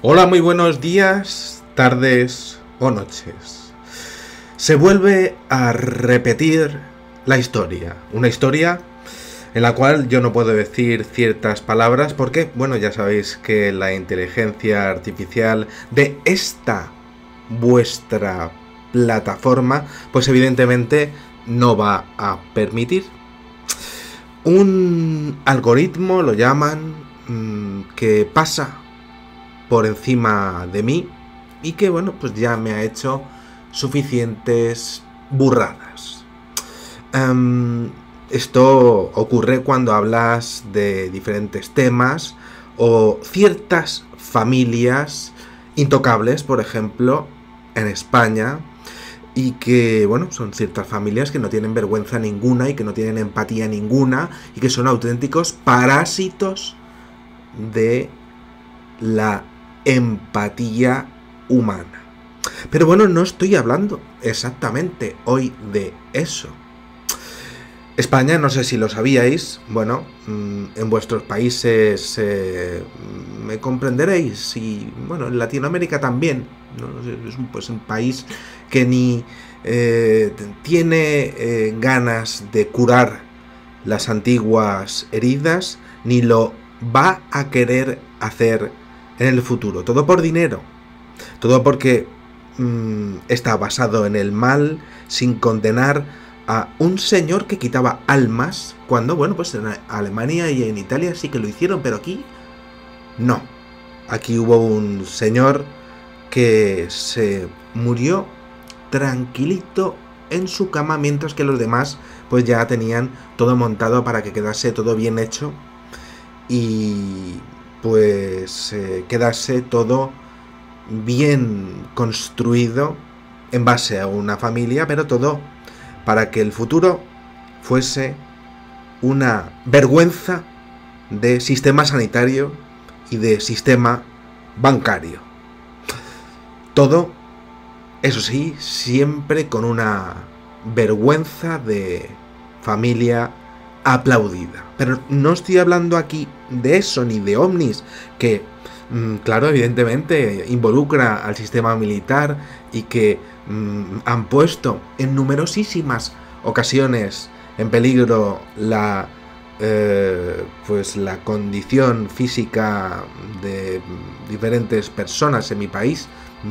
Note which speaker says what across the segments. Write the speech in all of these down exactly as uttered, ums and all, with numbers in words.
Speaker 1: Hola, muy buenos días, tardes o noches. Se vuelve a repetir la historia. Una historia en la cual yo no puedo decir ciertas palabras porque, bueno, ya sabéis que la inteligencia artificial de esta vuestra plataforma, pues evidentemente no va a permitir. Un algoritmo, lo llaman, que pasa por encima de mí y que, bueno, pues ya me ha hecho suficientes burradas. Um, esto ocurre cuando hablas de diferentes temas o ciertas familias intocables, por ejemplo, en España, y que, bueno, son ciertas familias que no tienen vergüenza ninguna y que no tienen empatía ninguna y que son auténticos parásitos de la empatía humana. Pero bueno, no estoy hablando exactamente hoy de eso. España, no sé si lo sabíais, bueno, en vuestros países eh, me comprenderéis, y bueno, en Latinoamérica también, ¿no? Es un, pues, un país que ni eh, tiene eh, ganas de curar las antiguas heridas, ni lo va a querer hacer en el futuro. Todo por dinero, todo porque mmm, está basado en el mal, sin condenar a un señor que quitaba almas, cuando, bueno, pues en Alemania y en Italia sí que lo hicieron, pero aquí no. Aquí hubo un señor que se murió tranquilito en su cama, mientras que los demás pues ya tenían todo montado para que quedase todo bien hecho y pues eh, quedase todo bien construido en base a una familia, pero todo para que el futuro fuese una vergüenza de sistema sanitario y de sistema bancario. Todo, eso sí, siempre con una vergüenza de familia aplaudida. Pero no estoy hablando aquí de eso, ni de ovnis, que, mmm, claro, evidentemente involucra al sistema militar y que mmm, han puesto en numerosísimas ocasiones en peligro la eh, pues la condición física de diferentes personas en mi país.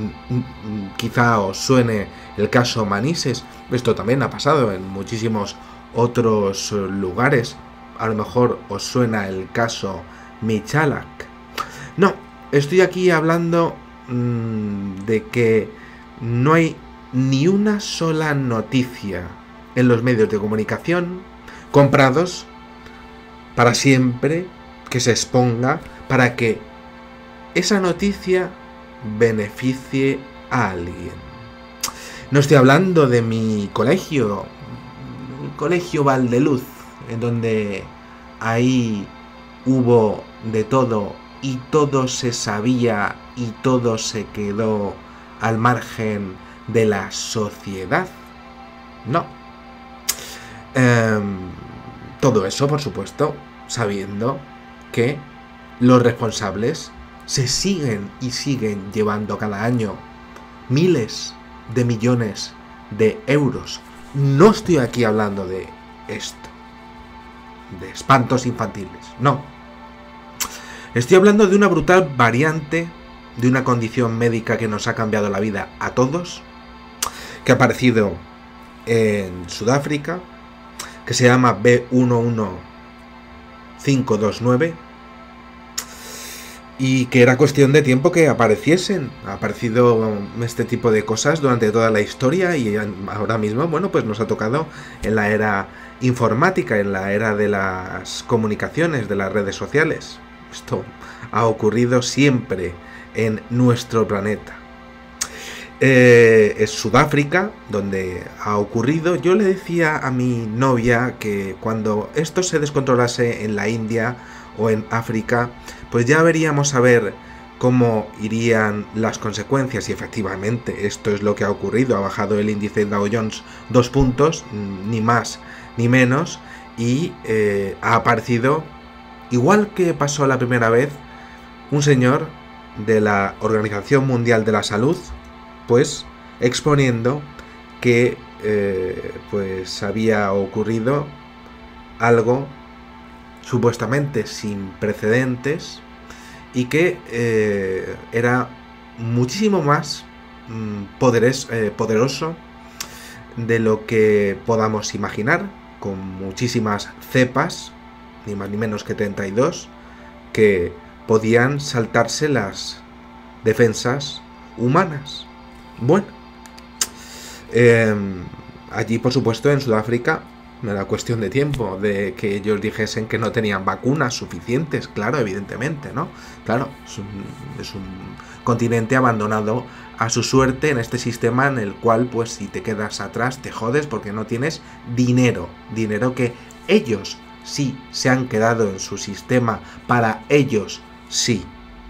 Speaker 1: Quizá os suene el caso Manises. Esto también ha pasado en muchísimos otros lugares. A lo mejor os suena el caso Michalak. No, estoy aquí hablando mmm, de que no hay ni una sola noticia en los medios de comunicación comprados para siempre que se exponga para que esa noticia beneficie a alguien. No estoy hablando de mi colegio, el colegio Valdeluz, en donde ahí hubo de todo y todo se sabía y todo se quedó al margen de la sociedad. No. Eh, todo eso, por supuesto, sabiendo que los responsables se siguen y siguen llevando cada año miles de millones de euros. No estoy aquí hablando de esto, de espantos infantiles, no. Estoy hablando de una brutal variante, de una condición médica que nos ha cambiado la vida a todos, que ha aparecido en Sudáfrica, que se llama B uno uno cinco dos nueve, y que era cuestión de tiempo que apareciesen. Ha aparecido este tipo de cosas durante toda la historia y ahora mismo, bueno, pues nos ha tocado en la era informática, en la era de las comunicaciones, de las redes sociales. Esto ha ocurrido siempre en nuestro planeta. Eh, es Sudáfrica donde ha ocurrido. Yo le decía a mi novia que cuando esto se descontrolase en la India o en África, pues ya veríamos a ver cómo irían las consecuencias, y efectivamente esto es lo que ha ocurrido. Ha bajado el índice Dow Jones dos puntos, ni más ni menos, y eh, ha aparecido, igual que pasó la primera vez, un señor de la Organización Mundial de la Salud, pues exponiendo que eh, pues había ocurrido algo supuestamente sin precedentes y que eh, era muchísimo más mm, poderes, eh, poderoso de lo que podamos imaginar, con muchísimas cepas, ni más ni menos que treinta y dos, que podían saltarse las defensas humanas. Bueno, eh, allí por supuesto en Sudáfrica era cuestión de tiempo de que ellos dijesen que no tenían vacunas suficientes, claro, evidentemente, ¿no? Claro, es un, es un continente abandonado a su suerte en este sistema en el cual, pues, si te quedas atrás te jodes porque no tienes dinero, dinero que ellos sí se han quedado en su sistema, para ellos sí.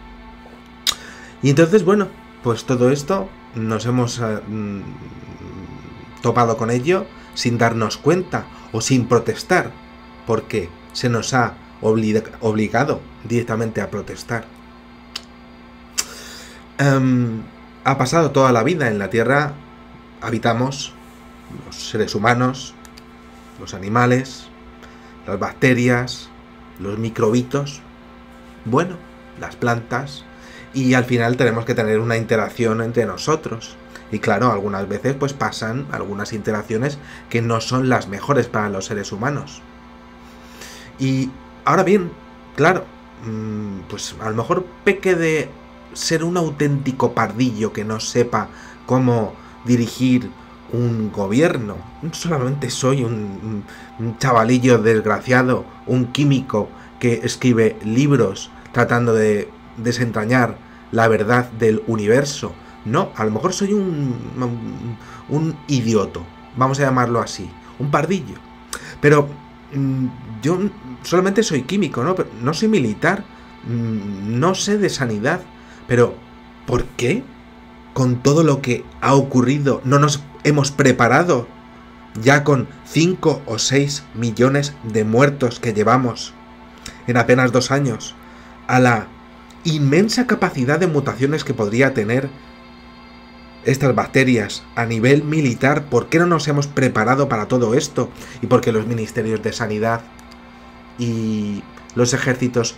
Speaker 1: Y entonces, bueno, pues todo esto nos hemos uh, topado con ello sin darnos cuenta o sin protestar, porque se nos ha oblig obligado directamente a protestar. Um, ha pasado toda la vida en la Tierra, habitamos los seres humanos, los animales, las bacterias, los microbitos, bueno, las plantas, y al final tenemos que tener una interacción entre nosotros. Y claro, algunas veces pues pasan algunas interacciones que no son las mejores para los seres humanos. Y ahora bien, claro, pues a lo mejor peque de ser un auténtico pardillo que no sepa cómo dirigir un gobierno. Solamente soy un, un chavalillo desgraciado, un químico que escribe libros tratando de desentrañar la verdad del universo. No, a lo mejor soy un, un, un idioto, vamos a llamarlo así, un pardillo. Pero mmm, yo solamente soy químico, ¿no? Pero no soy militar, mmm, no sé de sanidad. Pero, ¿por qué con todo lo que ha ocurrido no nos hemos preparado ya con cinco o seis millones de muertos que llevamos en apenas dos años a la inmensa capacidad de mutaciones que podría tener estas bacterias a nivel militar? ¿Por qué no nos hemos preparado para todo esto? Y por qué los ministerios de sanidad y los ejércitos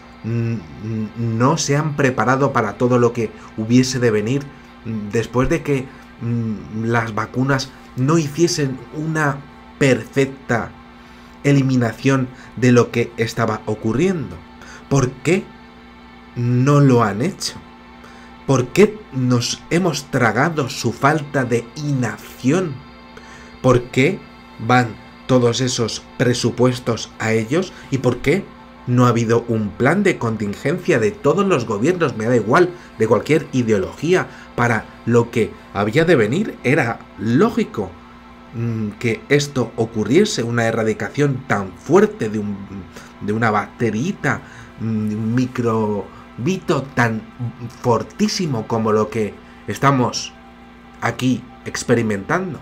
Speaker 1: no se han preparado para todo lo que hubiese de venir después de que las vacunas no hiciesen una perfecta eliminación de lo que estaba ocurriendo? ¿Por qué no lo han hecho? ¿Por qué nos hemos tragado su falta de inacción? ¿Por qué van todos esos presupuestos a ellos? ¿Y por qué no ha habido un plan de contingencia de todos los gobiernos, me da igual, de cualquier ideología, para lo que había de venir? Era lógico mmm, que esto ocurriese, una erradicación tan fuerte de, un, de una bacterita, un microbito tan fortísimo como lo que estamos aquí experimentando.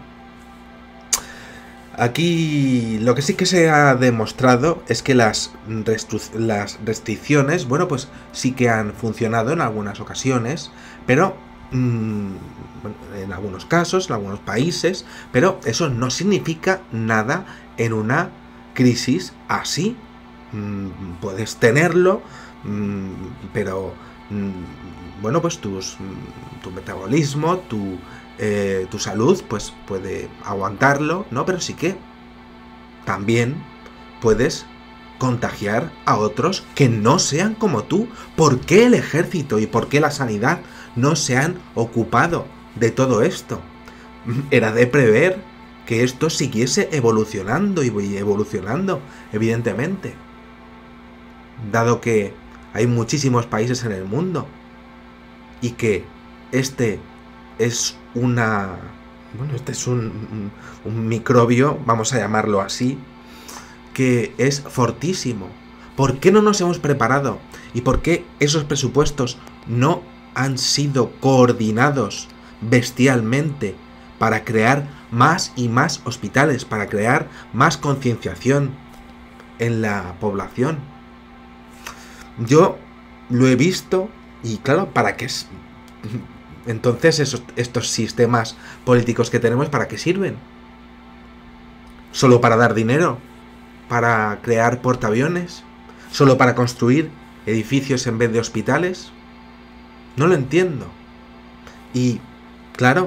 Speaker 1: Aquí lo que sí que se ha demostrado es que las, las restricciones, bueno, pues sí que han funcionado en algunas ocasiones, pero mmm, en algunos casos, en algunos países, pero eso no significa nada en una crisis así. Mm, puedes tenerlo, mm, pero mm, bueno, pues tus, tu metabolismo, tu... Eh, tu salud pues puede aguantarlo, ¿no? Pero sí que también puedes contagiar a otros que no sean como tú. ¿Por qué el ejército y por qué la sanidad no se han ocupado de todo esto? Era de prever que esto siguiese evolucionando y evolucionando, evidentemente, dado que hay muchísimos países en el mundo y que este es una... Bueno, este es un, un, un microbio, vamos a llamarlo así, que es fortísimo. ¿Por qué no nos hemos preparado? ¿Y por qué esos presupuestos no han sido coordinados bestialmente para crear más y más hospitales, para crear más concienciación en la población? Yo lo he visto Y claro, ¿para qué es? Entonces esos, estos sistemas políticos que tenemos, ¿para qué sirven? ¿Solo para dar dinero? ¿Para crear portaaviones? ¿Solo para construir edificios en vez de hospitales? No lo entiendo. Y claro,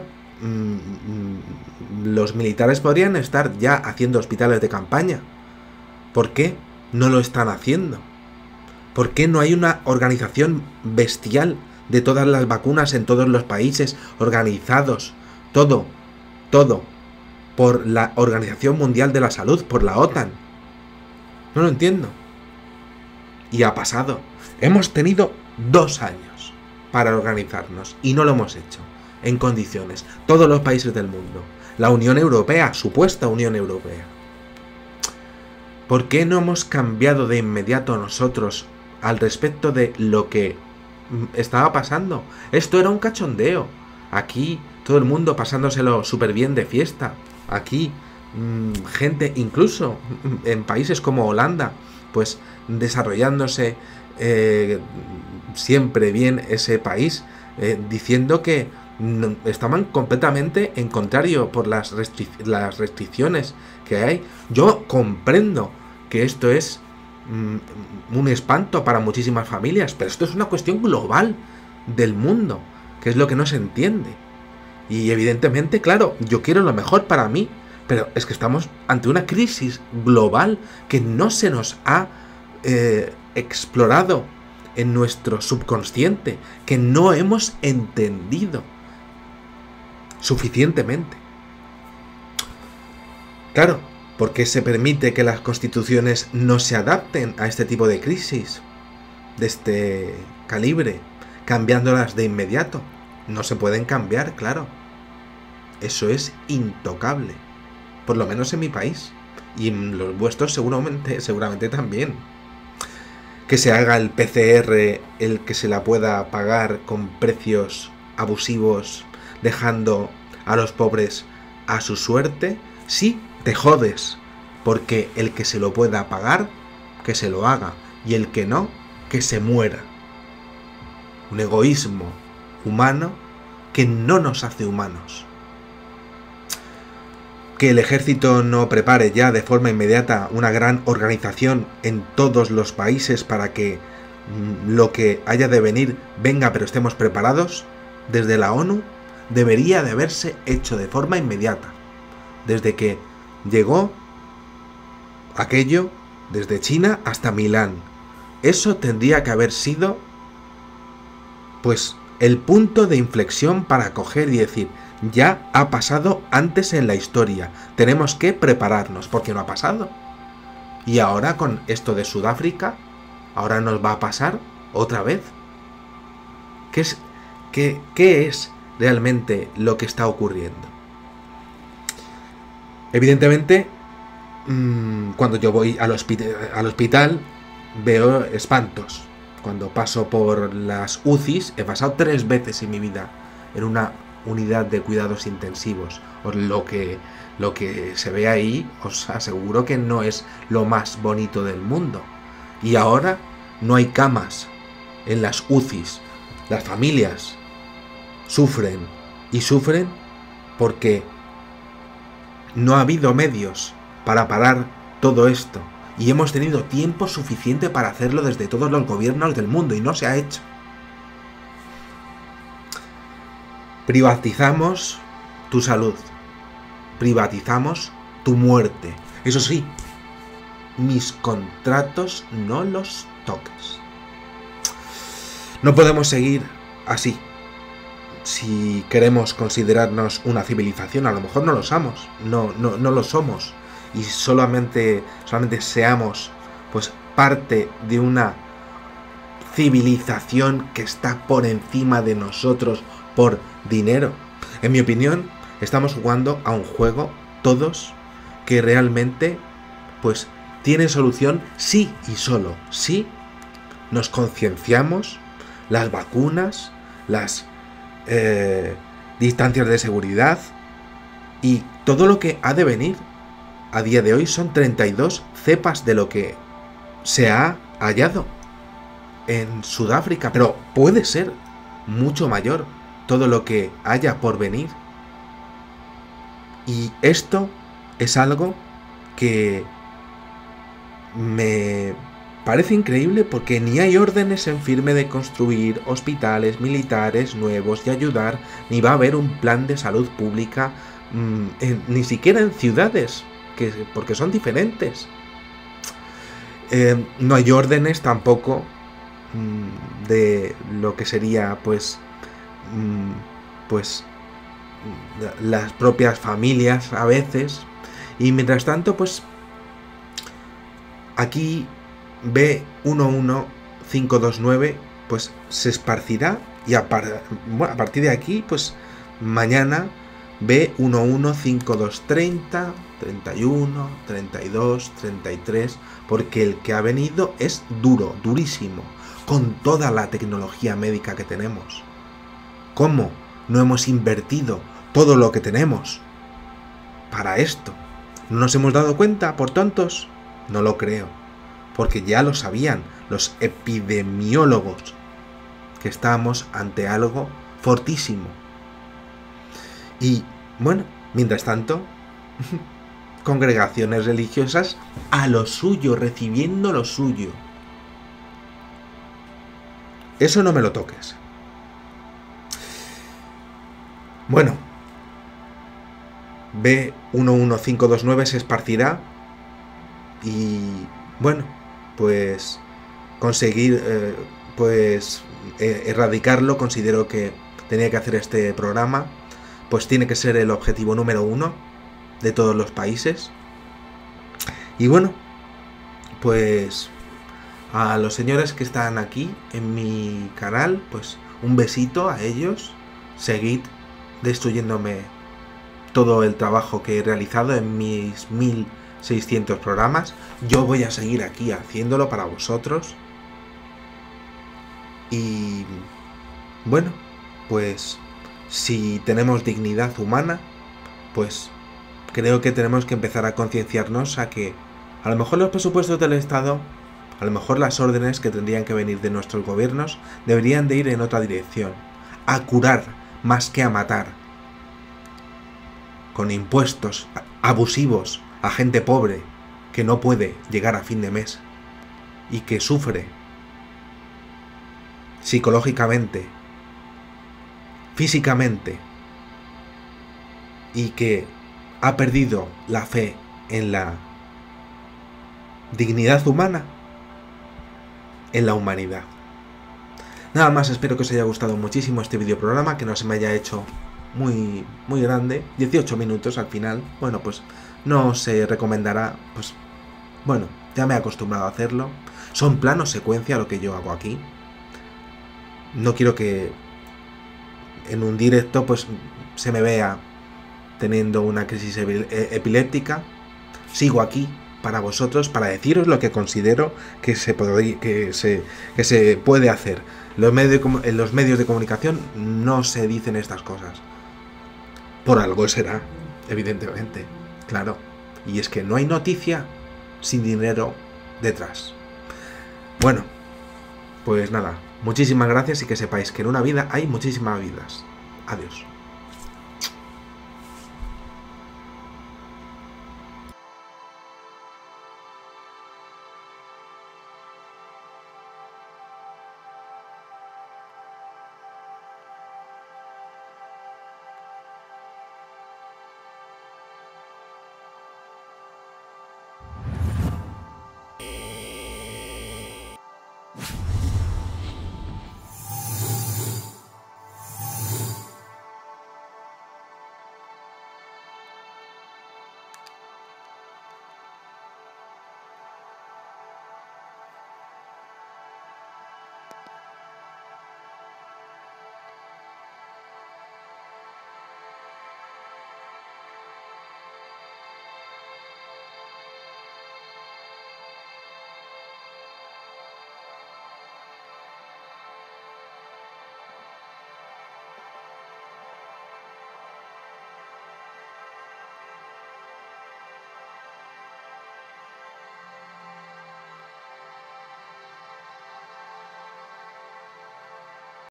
Speaker 1: mmm, los militares podrían estar ya haciendo hospitales de campaña. ¿Por qué no lo están haciendo? ¿Por qué no hay una organización bestial de todas las vacunas en todos los países organizados? Todo, todo, por la Organización Mundial de la Salud, por la OTAN. No lo entiendo. Y ha pasado. Hemos tenido dos años para organizarnos y no lo hemos hecho en condiciones. Todos los países del mundo. La Unión Europea, supuesta Unión Europea. ¿Por qué no hemos cambiado de inmediato nosotros al respecto de lo que estaba pasando? Esto era un cachondeo. Aquí todo el mundo pasándoselo súper bien de fiesta. Aquí mmm, gente, incluso en países como Holanda, pues desarrollándose eh, siempre bien ese país, eh, diciendo que no, estaban completamente en contrario por las, restric las restricciones que hay. Yo comprendo que esto es mmm, un espanto para muchísimas familias, pero esto es una cuestión global del mundo, que es lo que no se entiende. Y evidentemente, claro, yo quiero lo mejor para mí, pero es que estamos ante una crisis global que no se nos ha eh, explorado en nuestro subconsciente, que no hemos entendido suficientemente. Claro, ¿por qué se permite que las constituciones no se adapten a este tipo de crisis de este calibre, cambiándolas de inmediato? No se pueden cambiar, claro. Eso es intocable, por lo menos en mi país, y en los vuestros seguramente, seguramente también. Que se haga el P C R, el que se la pueda pagar con precios abusivos, dejando a los pobres a su suerte, sí, te jodes, porque el que se lo pueda pagar, que se lo haga, y el que no, que se muera. Un egoísmo humano que no nos hace humanos. Que el ejército no prepare ya de forma inmediata una gran organización en todos los países para que mmm, lo que haya de venir venga, pero estemos preparados, desde la ONU, debería de haberse hecho de forma inmediata. Desde que llegó aquello, desde China hasta Milán. Eso tendría que haber sido, pues, el punto de inflexión para coger y decir, ya ha pasado antes en la historia, tenemos que prepararnos, porque no ha pasado. Y ahora con esto de Sudáfrica, ahora nos va a pasar otra vez. ¿Qué es, qué, qué es realmente lo que está ocurriendo? Evidentemente, mmm, cuando yo voy al, al hospital, veo espantos. Cuando paso por las U C Is, he pasado tres veces en mi vida en una unidad de cuidados intensivos. Lo que, lo que se ve ahí, os aseguro que no es lo más bonito del mundo. Y ahora no hay camas en las U C Is. Las familias sufren y sufren porque no ha habido medios para parar todo esto. Y hemos tenido tiempo suficiente para hacerlo desde todos los gobiernos del mundo y no se ha hecho. Privatizamos tu salud. Privatizamos tu muerte. Eso sí, mis contratos no los toques. No podemos seguir así. Si queremos considerarnos una civilización, a lo mejor no lo somos. No, no, no lo somos. Y solamente, solamente seamos pues parte de una civilización que está por encima de nosotros por dinero. En mi opinión, estamos jugando a un juego todos que realmente pues tiene solución sí y solo si nos concienciamos, las vacunas, las eh, distancias de seguridad y todo lo que ha de venir. A día de hoy son treinta y dos cepas de lo que se ha hallado. en Sudáfrica, pero puede ser mucho mayor todo lo que haya por venir. Y esto es algo que me parece increíble porque ni hay órdenes en firme de construir hospitales militares nuevos y ayudar, ni va a haber un plan de salud pública, mmm, en, ni siquiera en ciudades, que, porque son diferentes. Eh, no hay órdenes tampoco mmm, de lo que sería pues, mmm, pues las propias familias a veces. Y mientras tanto, pues aquí B uno uno cinco dos nueve pues se esparcirá y a, par bueno, a partir de aquí pues mañana B uno uno cinco dos treinta, treinta y uno, treinta y dos, treinta y tres, porque el que ha venido es duro, durísimo, con toda la tecnología médica que tenemos. ¿Cómo no hemos invertido todo lo que tenemos para esto? ¿No nos hemos dado cuenta por tontos? No lo creo. Porque ya lo sabían los epidemiólogos, que estábamos ante algo fortísimo. Y, bueno, mientras tanto, congregaciones religiosas a lo suyo, recibiendo lo suyo. Eso no me lo toques. Bueno, B uno uno cinco dos nueve se esparcirá y, bueno, pues conseguir eh, pues eh, erradicarlo. Considero que tenía que hacer este programa, pues tiene que ser el objetivo número uno de todos los países. Y bueno, pues a los señores que están aquí en mi canal, pues un besito a ellos. Seguid destruyéndome todo el trabajo que he realizado en mis mil seiscientos programas. Yo voy a seguir aquí haciéndolo para vosotros. Y bueno, pues si tenemos dignidad humana, pues creo que tenemos que empezar a concienciarnos a que a lo mejor los presupuestos del Estado, a lo mejor las órdenes que tendrían que venir de nuestros gobiernos deberían de ir en otra dirección, a curar más que a matar, con impuestos abusivos a gente pobre que no puede llegar a fin de mes y que sufre psicológicamente, físicamente, y que ha perdido la fe en la dignidad humana, en la humanidad. Nada más, espero que os haya gustado muchísimo este videoprograma, que no se me haya hecho muy, muy grande, dieciocho minutos al final. Bueno, pues no se recomendará, pues bueno, ya me he acostumbrado a hacerlo. Son plano secuencia lo que yo hago aquí. No quiero que en un directo pues se me vea teniendo una crisis epiléptica. Sigo aquí para vosotros, para deciros lo que considero que se puede, que se, que se puede hacer. Los medios, en los medios de comunicación no se dicen estas cosas. Por algo será, evidentemente, claro. Y es que no hay noticia sin dinero detrás. Bueno, pues nada, muchísimas gracias y que sepáis que en una vida hay muchísimas vidas. Adiós.